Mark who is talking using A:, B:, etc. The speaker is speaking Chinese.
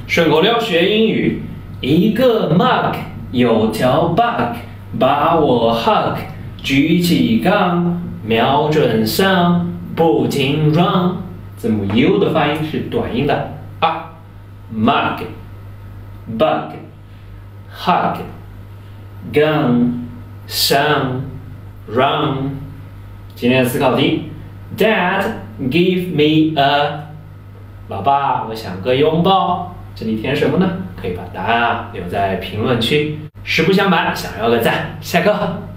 A: 顺口溜学英语，一个 mug 有条 bug， 把我 hug， 举起杠，瞄准上，不停 run。字母 U 的发音是短音的啊 ，mug bug hug gun sun run。今天的思考题 ，Dad give me a， 老爸，我想个拥抱。这里填什么呢？可以把答案留在评论区。实不相瞒，想要个赞。下课。